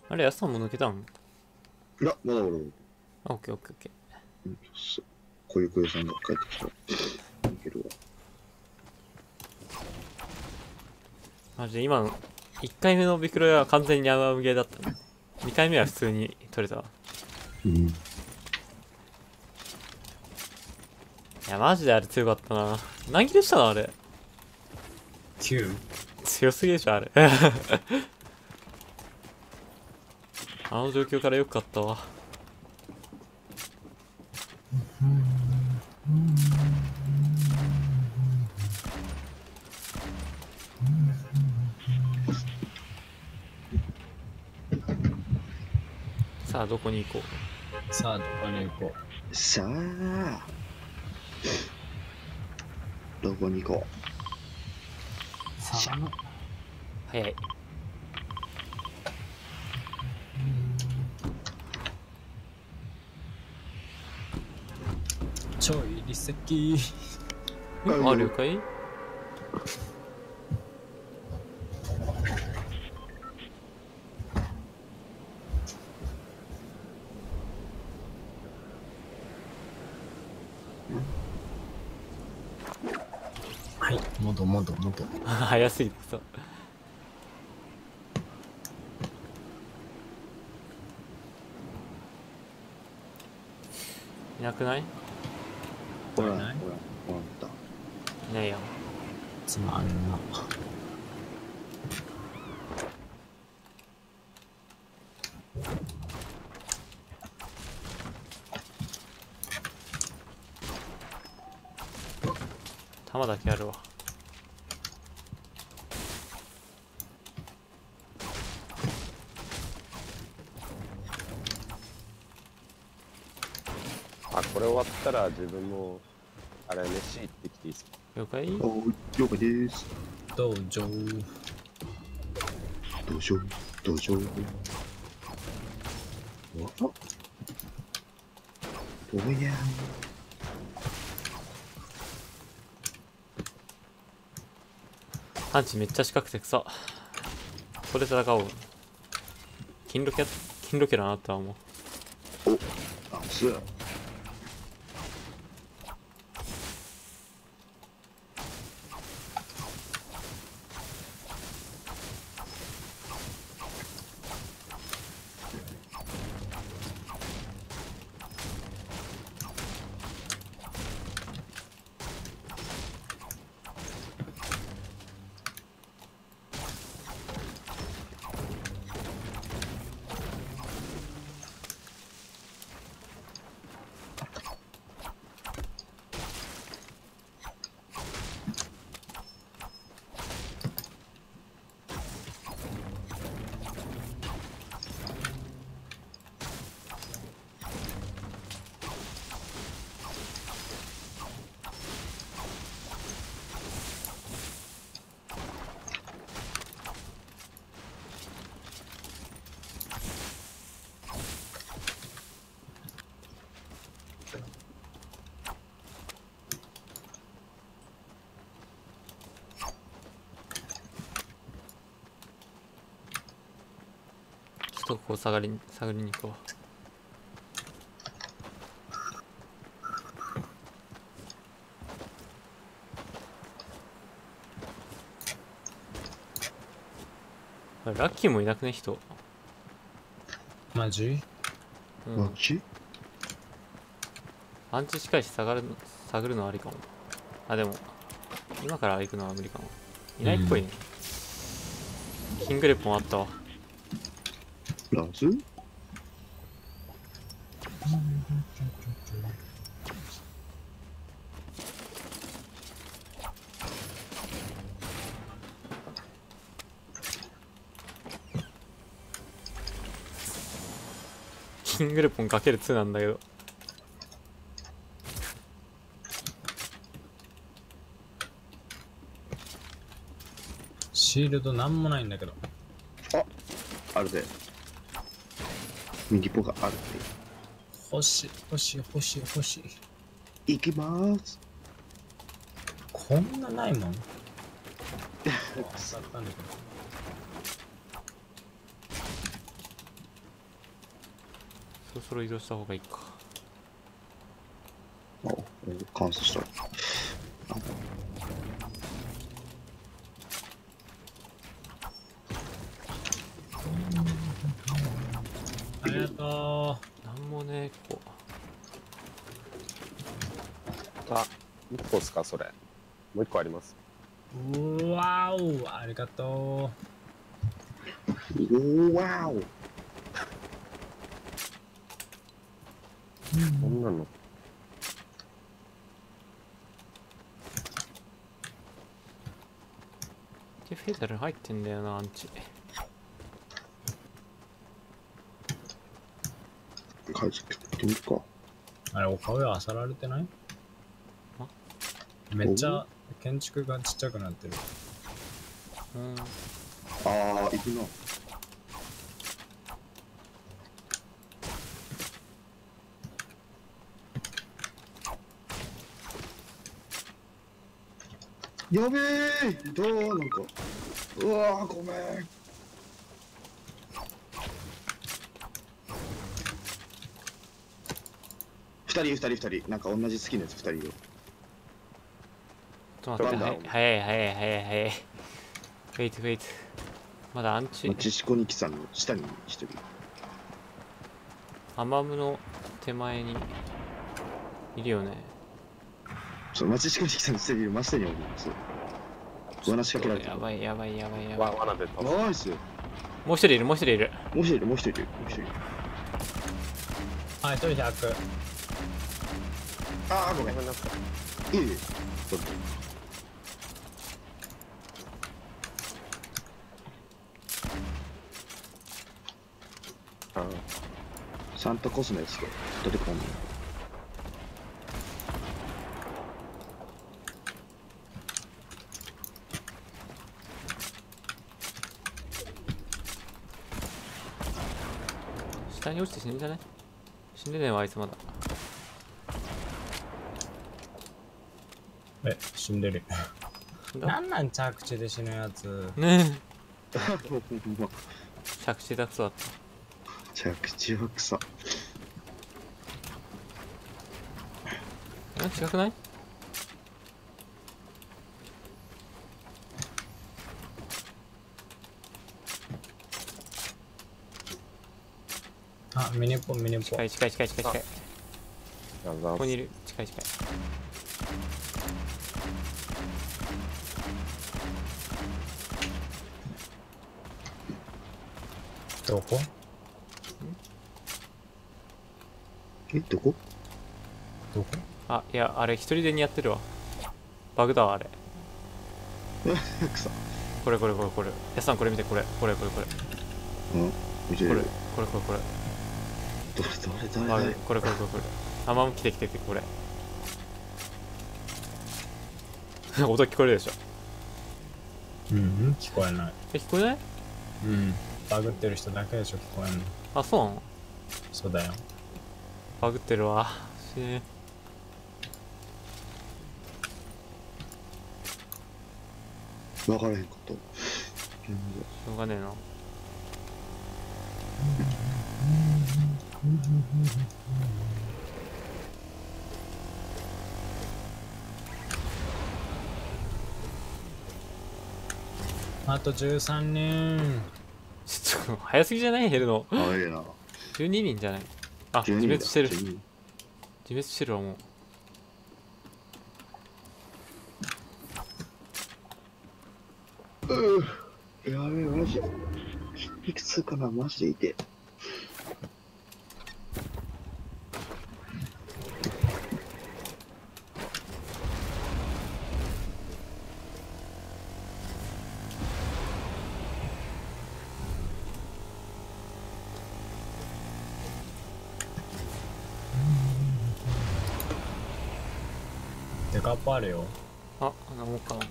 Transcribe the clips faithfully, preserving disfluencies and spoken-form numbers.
あれ、やさんも抜けたん？ いや、まだ俺も。 あ、オッケーオッケーオッケうん、そう。小ゆくよさんが帰ってきたら、いけるわ。 ー。マジで今の、いっかいめのビクロイは完全にアウアウゲーだったね。にかいめは普通に取れたわ。 うん。 いや、マジであれ強かったな。何キルしたのあれ。 きゅう。 強すぎでしょ、あれ。あの状況からよく勝ったわ。さあ、どこに行こう。 さあ、どこに行こさあ、どこに行こう。さあ、 早い。 ちょい離席。 あ、了解。 はい、もどもどもど。 早すぎてさ。いなくない？ う。ほら、ほら、 いないほら、ほら、った。 いないやん。 つまんな。 弾だけあるわ。 あ、これ終わったら自分もあれ飯行ってきていいですか？ 了解？ おー、了解です。 どうぞ。 どうしよう、どうしよう。あ、どうやパンチめっちゃ近くて草。ここで戦おう。金ロケ、金ロケだなって思う。 お、あ、す。 ちょっとここ下がりに、探りに行こう。ラッキーもいなくね、人。 マジ？ うん。 マジ？ パンチ近いし探るの、探るのありかも。あ、でも、今から行くのは無理かも。いないっぽいね。キングレポンあったわ。 ラズ？ キングレポン かけるに なんだけど。 シールドなんもないんだけど。 あ、あるで。右ポがあるで。 欲しい、欲しい、欲しい、欲しい。 行きまーす。 こんなないもん。当たったんだけど。 そろそろ移動した方がいいか。 あ、完成した。 ありがとなんもねえ、こあ、一個っすか、それ。もう一個あります。 う。うわお、ありがとおーわーお。 こんなの。 う。フェダル入ってんだよな、アンチ。 解除ってみるか。 う。あれ、お顔や漁られてない？めっちゃ建築がちっちゃくなってる。 うん。 ああ、行くな。やべえ、どうなんか。うわー、ごめん。二人二人二人、なんか同じ好きなやつ二人よ。 ちょっと待って、 なんだはい早い早い早い早い。フェイトフェイト。まだアンチマ、チシコニキさんの下に一人。 アマムの手前にいるよね。 そう、マチシコニキさんの下にいる真下におる。そう。罠仕掛けられてる。 やばいやばいやばいやわ、 ばい。 罠で倒す。 ナイス。ももう一人いるもう一人いる。 う一人いる、もう一人いる、もう一人いる。 あ、一人ひゃく。 ああ、ごめん。 ごめんなさい。 いいよ。どうぞ。 あサンタコスのやつで出てこんの。 下に落ちて死んでない？死んでねえわ、あいつまだ。 え、死んでる。 死んだなんなん着地で死ぬやつ。 ねえ。 ほんま着地だくそだった。 着地は草。 え、違くない？ あ、ミニポンミニポン。 近い近い近い近い近い。 あざここにいる。近い近い。 どこ？ え、どこ？ どこ？ あ、いや、あれ一人でにやってるわ。バグだわ、あれ。 草。 これこれこれこれ。やさんこれ見て、これ。これこれこれ。 うん見てこれる。 これこれこれ。 どれどれどれバグどれ。 これこれこれこれ。あ、まも来て来て来て、これ。音聞こえるでしょ。 うん、うん、聞こえない。 え、聞こえない？ うん。バグってる人だけでしょ、聞こえんの。 あ、そうなの？ そうだよ。 バグってるわ。死ね。 分からへんかった。 しょうがねえな。 あとじゅうさんにん。 ちょっと早すぎじゃない？減るの。 あれやな。 じゅうににんじゃない？あ、 じゅうにだ自滅してる。 じゅうに自滅してるわ、もう。 ううやべえ、マジで。いくつかな、マジでいて。 デカップあるよ。 あ、なんもかな。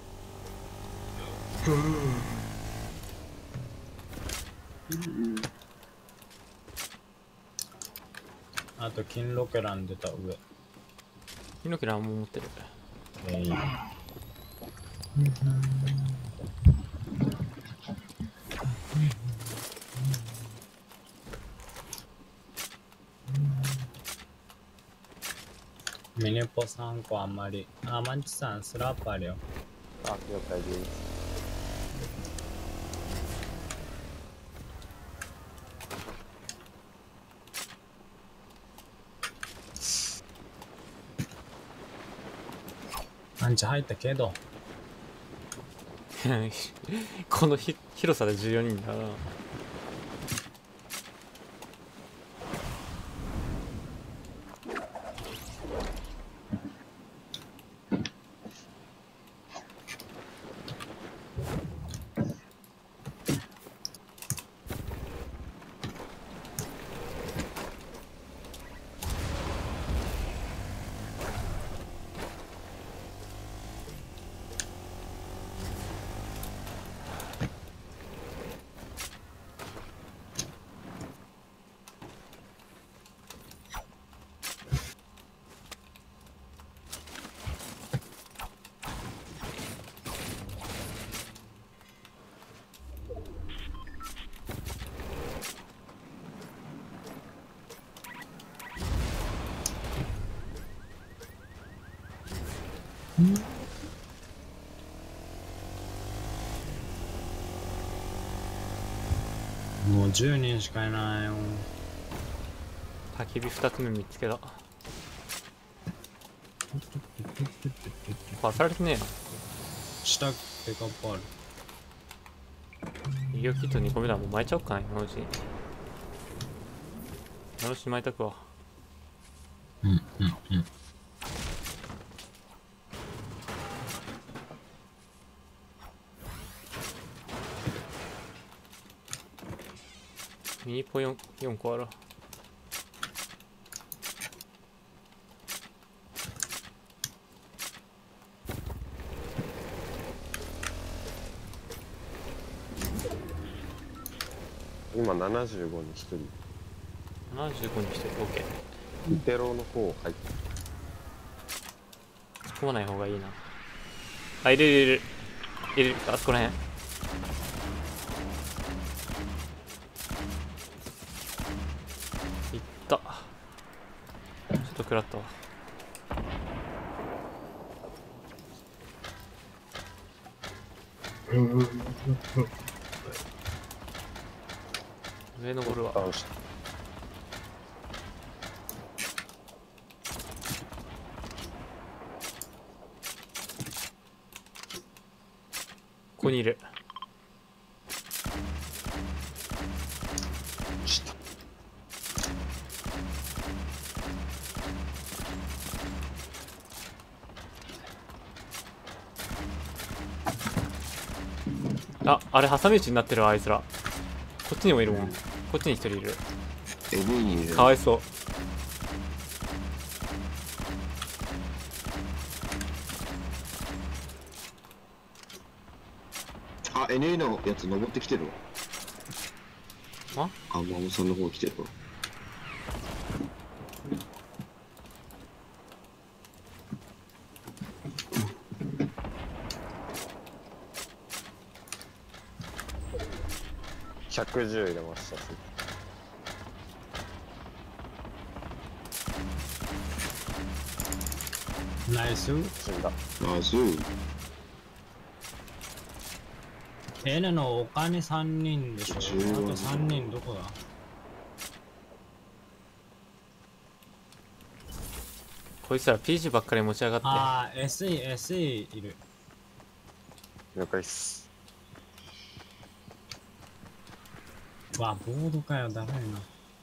あと金ロケラン出た上。 ヒノキなんも持ってる。 えい。 ミニポさんこあんまり。あ、マンチさん、スラップあるよ。 あ、了解です。 マンチ入ったけど。 このひ広さでじゅうよにんだな。 もうじゅうにんしかいないよ。 焚き火ふたつめ見つけた。あ、されてねえな。 下ペカップある。 医療キットにこめだ。もう巻いちゃおっかな、今のうちに。今のうちに巻いたくわ。 うんうんうん。 ミニポ 4, 4個ある。 今ななじゅうごにひとり。 ななじゅうごにしてる。オッケー。 イテロの方入って。 突っ込まない方がいいな。あ、入れる入れる。入れるか、あそこらへん。いった。ちょっと食らったわ。上登るわ。 倒した。 ここにいる。あ、あれ挟み撃ちになってるわ、あいつら。こっちにもいるもん。こっちに一人いる。 エブイにいる。 かわいそう。 あ、エヌエー のやつ登ってきてるわ。 ああ、マモさんの方来てるわ。 ひゃくじゅう入れました。 ナイス。 死んだ。 あ、そう。 N のお金さんにんでしょ。あとさんにんどこだ。 こいつら ピージー ばっかり持ち上がって。 あー、エスイー、エスイー いる。 了解っす。 わ、ボードかよ、だるいな。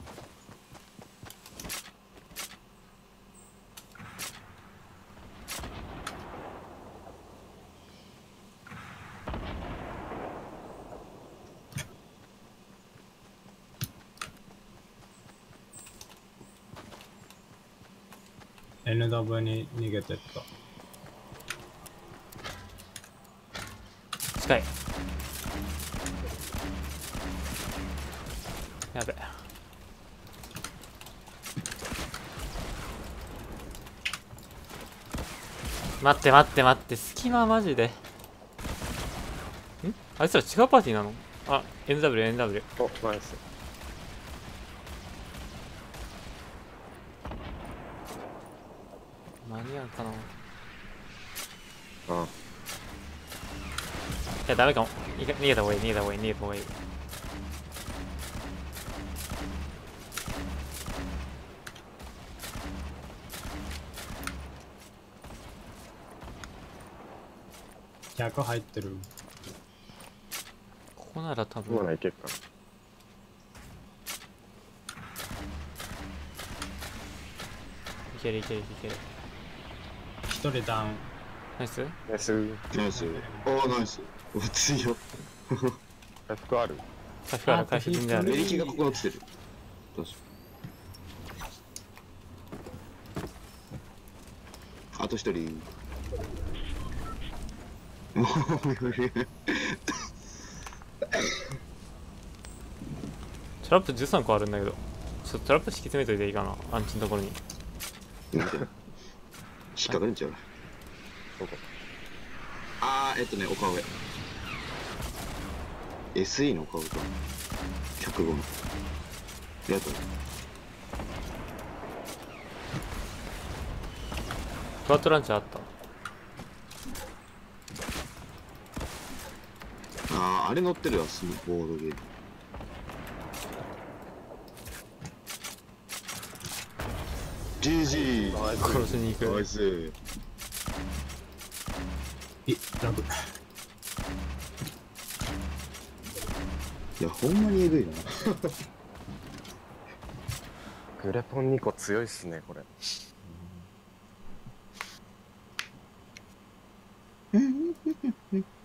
エヌダブリュー に逃げてった。 近い。やべ。待って待って待って、隙間マジで。んあいつら違うパーティーなの？あ、エヌダブリュー、エヌダブリュー。 お、ナイス。 間に合うかな。いあやダメかも。いか逃げた方がいい、逃げた方がいい、逃げた方がいい。 客入ってる。 ここなら多こうな分いけっか。 いけるいけるいける。 一人ダウン。 ナイス。 ナイス。 ナイス。ああ、ナイス。うわ、強い。 回復ある？ 回復ある、回復全然ある。 エリキがここに落ちてる。どうしよう。あと一人。もう、 トラップじゅうさんこあるんだけど、ちょっとトラップ敷き詰めといていいかな、アンチのところに。 見て。引っかかるんちゃう。 どこ？ あー、えっとね、岡上。エスイー の岡上か。ひゃくごの。ありがとう。 クワットランチャーあった。 あー、あれ乗ってるわ、スノーボードゲーム。ジージー。 殺しに行く。 ナイス。 い、ラグ。 いや、ほんまにえぐいな。 グレポンにこ強いっすね、これ。 うん